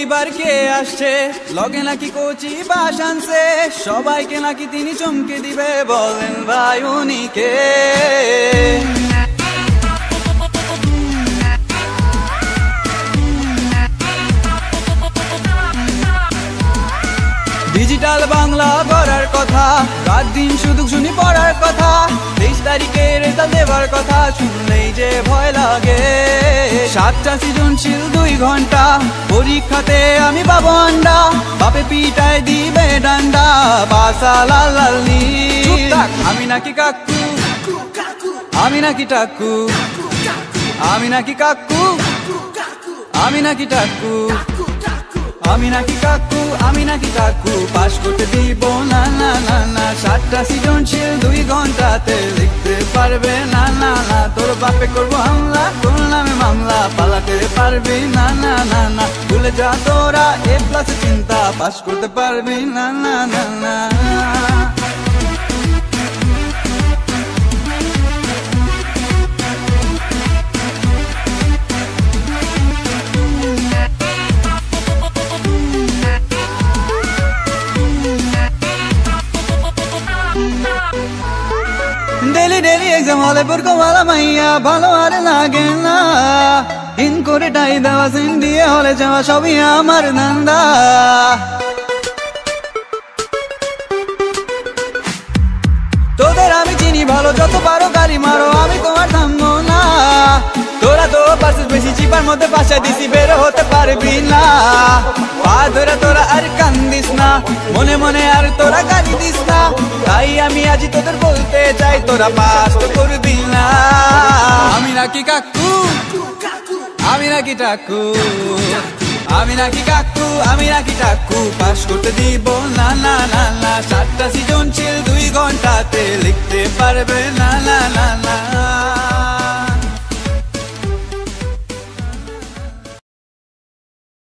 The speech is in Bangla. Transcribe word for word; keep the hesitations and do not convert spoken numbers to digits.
এইবার কে আসছে লগে নাকি কোচি বাস আনছে সবাইকে নাকি তিনি চমকে দিবে বলেন ভাই উনি কে ডিজিটাল বাংলা করার কথা রাত দিন শুধু শুনি পড়ার কথা তেইশ তারিখে রেজাল্ট দেবার কথা শুনলেই যে ভয় লাগে সাতটা সৃজনশীল দুই ঘন্টা পরীক্ষাতে আমি পাবো আন্ডা বাপে পিটায় দিবে ডান্ডা বাসা লাল লাল নীল আমি নাকি কাকু আমি নাকি টাকু আমি নাকি কাকু আমি নাকি টাকু আমি নাকি কাকু আমি নাকি কাকু পাস করতে দিব না না না না সাতটা সৃজনশীল দুই ঘন্টাতে লিখতে পারবে না না না তোর বাপে করবো হামলা তোর নামে মামলা পালাতে পারবি না না না না ভুলে যা তোরা এ প্লাস চিন্তা পাস করতে পারবি না না না না ডেলি ডেলি এক্সাম হলে পড়কো ভালো মাইয়া ভালো আর লাগে না ইন করে টাই দেওয়া সিন দিয়ে হলে যাওয়া সবই আমার ধান্দা তোদের আমি চিনি ভালো যত পারো গালি মারো আমি তোমার থামবো না তোরা তো পারছিস বেশি চিপার মধ্যে বাসা দিছি বের হতে পারবি না পা ধরে তোরা আর কান্দিস না মনে মনে আর তোরা গালি দিস না তাই আমি আজ তোদের বলতে চাই তোরা পাস তো করবি না আমি নাকি কাকু আমি নাকি টাকু আমি নাকি কাকু আমি নাকি টাকু পাস করতে দিব না না না না সাতটা সৃজনশীল দুই ঘন্টাতে লিখতে পারবে না